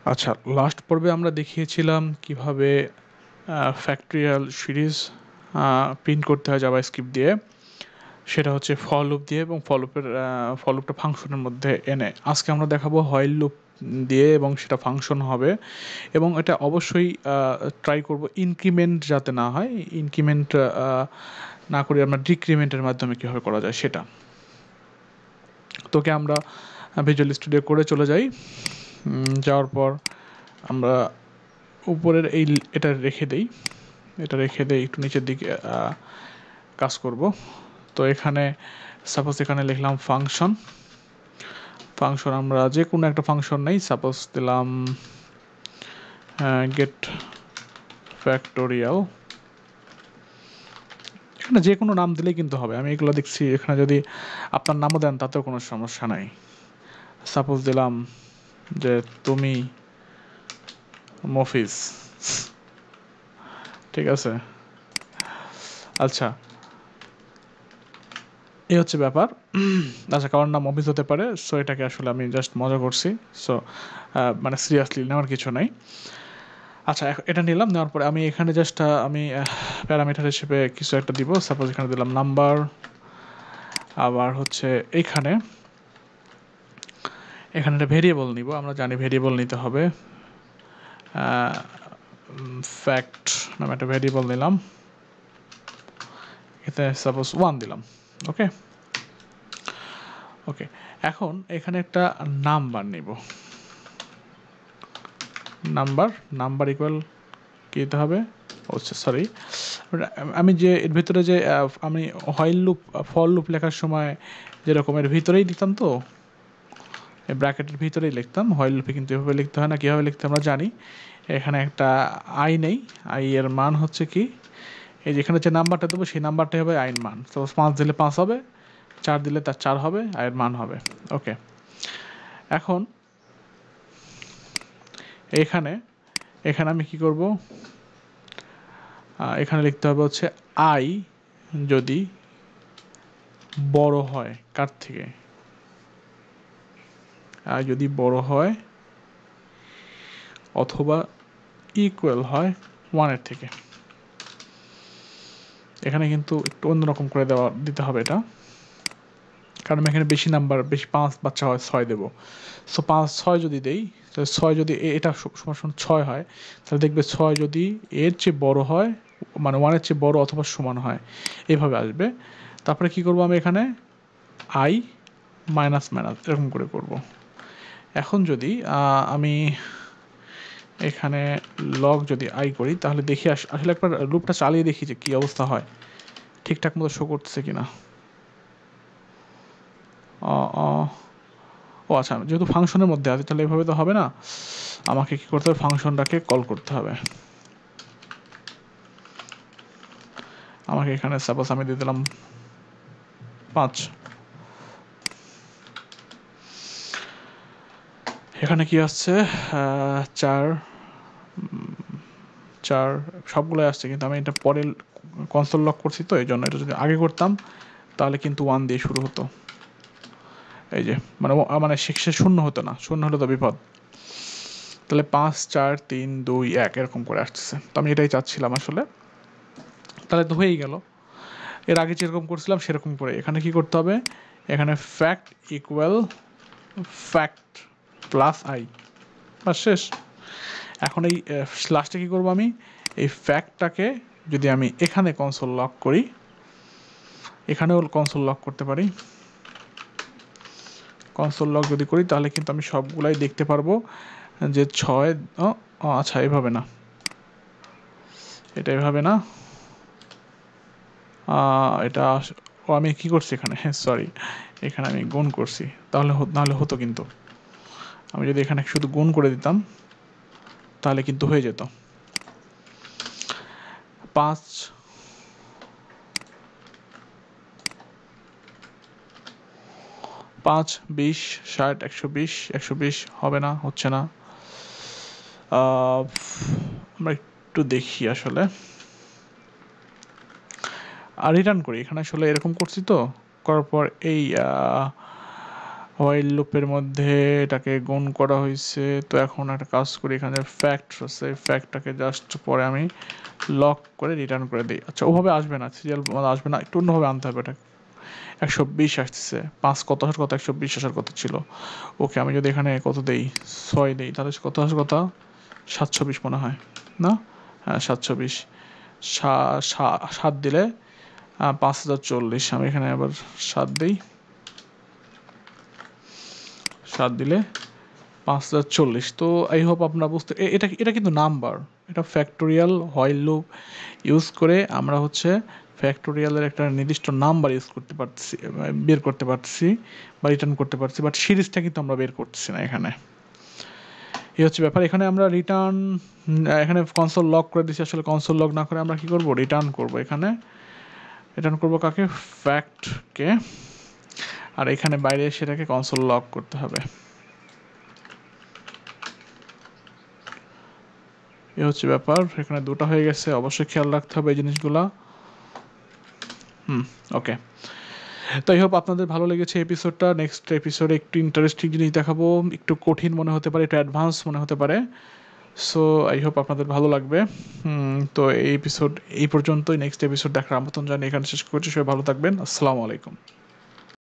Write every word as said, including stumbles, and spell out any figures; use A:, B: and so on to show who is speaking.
A: আচ্ছা, লাস্ট পর্বে আমরা দেখিয়েছিলাম কিভাবে ফ্যাক্টরিয়াল সিরিজ প্রিন্ট করতে হয় জাভাস্ক্রিপ্ট দিয়ে। সেটা হচ্ছে ফর লুপ দিয়ে এবং ফর লুপের ফর লুপটা ফাংশনের মধ্যে এনে। আজকে আমরা দেখাবো হোয়াইল লুপ দিয়ে এবং সেটা ফাংশন হবে, এবং এটা অবশ্যই ট্রাই করব ইনক্রিমেন্ট যাতে না হয়। ইনক্রিমেন্ট না করে আমরা ডিক্রিমেন্টের মাধ্যমে কীভাবে করা যায় সেটা। তোকে আমরা ভিজুয়াল স্টুডিও করে চলে যাই। যাওয়ার পর আমরা উপরের এই এটা রেখে দেই, এটা রেখে দেই একটু নিচের দিকে কাজ করব। তো এখানে সাপোজ এখানে লিখলাম ফাংশন। ফাংশন আমরা যে কোনো একটা ফাংশন নেই, সাপোজ দিলাম গেট ফ্যাক্টোরিয়াল। এখানে যে কোনো নাম দিলেই কিন্তু হবে। আমি এগুলো দেখছি, এখানে যদি আপনার নামও দেন তাতেও কোনো সমস্যা নাই। সাপোজ দিলাম যে তুমি মফিজ, ঠিক আছে। আচ্ছা, এই হচ্ছে ব্যাপার। আচ্ছা, কারোর নাম অফিস হতে পারে, সো এটাকে আসলে আমি জাস্ট মজা করছি, সো মানে সিরিয়াসলি নেওয়ার কিছু নেই। আচ্ছা, এটা নিলাম, নেওয়ার পরে আমি এখানে জাস্ট আমি প্যারামিটার হিসেবে কিছু একটা দিব। সাপোজ এখানে দিলাম নাম্বার। আবার হচ্ছে এইখানে এখানে একটা ভেরিয়েবল নিব, আমরা জানি ভেরিয়েবল নিতে হবে। ফ্যাক্ট নামে একটা ভেরিয়েবল নিলাম, এতে সাপোজ ওয়ান দিলাম। ওকে ওকে এখন এখানে একটা নাম্বার নিব। নাম্বার নাম্বার ইকুয়াল কী দিতে হবে? আচ্ছা সরি, আমি যে এর ভিতরে যে আমি হোয়াইল লুপ ফর লুপ লেখার সময় যেরকম এর ভিতরেই লিখতাম, তো এই ব্র্যাকেটের ভিতরেই লিখতাম। হোয়াইল লুপে কিন্তু এভাবে লিখতে হয় না। কীভাবে লিখতে আমরা জানি। এখানে একটা আই নেই, আই এর মান হচ্ছে কি, এই যেখানে যে নাম্বারটা দেবো সেই নাম্বারটাই হবে আইন মান। সাপোজ পাঁচ দিলে পাঁচ হবে, চার দিলে তার চার হবে, আয়ের মান হবে। ওকে, এখন এখানে এখানে আমি কি করব, এখানে লিখতে হবে হচ্ছে আই যদি বড় হয় কার থেকে, আই যদি বড় হয় অথবা ইকুয়াল হয় ওয়ানের থেকে। এখানে কিন্তু একটু অন্যরকম করে দেওয়া দিতে হবে এটা, কারণ আমি এখানে বেশি নাম্বার, বেশি পাঁচ বা ছয় ছয় দেবো। সো পাঁচ ছয় যদি দেই, তাহলে ছয় যদি এটা সমান ছয় হয়, তাহলে দেখবে ছয় যদি এর চেয়ে বড় হয়, মানে ওয়ানের চেয়ে বড় অথবা সমান হয়, এইভাবে আসবে। তারপরে কি করব, আমি এখানে আই মাইনাস মাইনাস এরকম করে করব। এখন যদি আমি এখানে লগ যদি আই করি, তাহলে দেখি আসলে একবার লুপটা চালিয়ে দেখি যে কী অবস্থা হয়, ঠিকঠাক মতো শো করতেছে কিনা। ও আচ্ছা, যেহেতু ফাংশনের মধ্যে আছে তাহলে এভাবে তো হবে না, আমাকে কী করতে হবে, ফাংশনটাকে কল করতে হবে। আমাকে এখানে সাপোজ আমি দিয়ে দিলাম পাঁচ। এখানে কি আসছে, চার চার সবগুলোই আসছে, কিন্তু আমি এটা পরে কনসোল লক করছি, তো এই জন্য এটা যদি আগে করতাম তাহলে কিন্তু ওয়ান দিয়ে শুরু হতো। এই যে মানে মানে শেষে শূন্য হতো না, শূন্য হলে তো বিপদ। তাহলে পাঁচ চার তিন দুই এক এরকম করে আসতেছে, তো আমি এটাই চাচ্ছিলাম আসলে। তাহলে তো হয়েই গেল। এর আগে যেরকম করছিলাম সেরকম করে এখানে কি করতে হবে, এখানে fact equal fact plus I, বাস শেষ। এখন এই লাস্টে কী করবো, আমি এই ফ্যাক্টটাকে যদি আমি এখানে কনসোল লক করি, এখানেও কনসোল লক করতে পারি। কনসোল লক যদি করি তাহলে কিন্তু আমি সবগুলাই দেখতে পারবো যে ছয়, ও আচ্ছা এভাবে না, এটা এভাবে না, এটা ও আমি কি করছি এখানে, হ্যাঁ সরি, এখানে আমি গুণ করছি, তাহলে নাহলে হতো। কিন্তু আমি যদি এখানে শুধু গুণ করে দিতাম তাহলে কিন্তু হয়ে যেত। পাঁচ পাঁচ বিশ ষাট একশো বিশ একশো বিশ হবে না, হচ্ছে না। আমরা একটু দেখি আসলে, আর রিটার্ন করি। এখানে আসলে এরকম করছি, তো করার পর এই হোয়াইল লুপের মধ্যে এটাকে গুণ করা হয়েছে। তো এখন একটা কাজ করি, এখানে ফ্যাক্ট আছে, ফ্যাক্টটাকে জাস্ট পরে আমি লক করে রিটার্ন করে দিই। আচ্ছা ওভাবে আসবে না, সিরিয়াল আসবে না, একটু অন্যভাবে আনতে হবে। এটা একশো বিশ আসতেছে, পাঁচ কত আসার কথা, একশো বিশ আসার কথা ছিল। ওকে আমি যদি এখানে কত দেই, ছয় দেই, তাহলে কত আসার কথা, সাতশো বিশ মনে হয় না? হ্যাঁ সাতশো বিশ। সাত দিলে পাঁচ হাজার চল্লিশ। আমি এখানে আবার সাত দিই, সাত দিলে পাঁচ হাজার চল্লিশ। তো আই হোপ আপনারা বুঝতে, এটা এটা কিন্তু নাম্বার, এটা ফ্যাক্টোরিয়াল হোয়াইল লুপ ইউজ করে আমরা হচ্ছে ফ্যাক্টোরিয়ালের একটা নির্দিষ্ট নাম্বার ইউজ করতে পারছি, বের করতে পারছি বা রিটার্ন করতে পারছি, বাট সিরিজটা কিন্তু আমরা বের করছি না এখানে। এই হচ্ছে ব্যাপার। এখানে আমরা রিটার্ন, এখানে কনসোল লক করে দিচ্ছি, আসলে কনসোল লক না করে আমরা কি করব, রিটার্ন করব। এখানে রিটার্ন করব কাকে, ফ্যাক্টকে। আর এখানে বাইরে সেটাকে কনসোল লক করতে হবে। এ হচ্ছে ব্যাপার। এখানে দুটো হয়ে গেছে, অবশ্যই খেয়াল রাখতে হবে এই জিনিসগুলা। হুম ওকে। তো আই হোপ আপনাদের ভালো লেগেছে এপিসোডটা। নেক্সট এপিসোডে একটু ইন্টারেস্টিং জিনিস দেখাবো, একটু কঠিন মনে হতে পারে, একটু অ্যাডভান্স মনে হতে পারে। সো আই হোপ আপনাদের ভালো লাগবে। তো এই এপিসোড এই পর্যন্তই, নেক্সট এপিসোড দেখার আমন্ত্রণ জানিয়ে এখানে শেষ করছি। সবাই ভালো থাকবেন, আসসালামু আলাইকুম।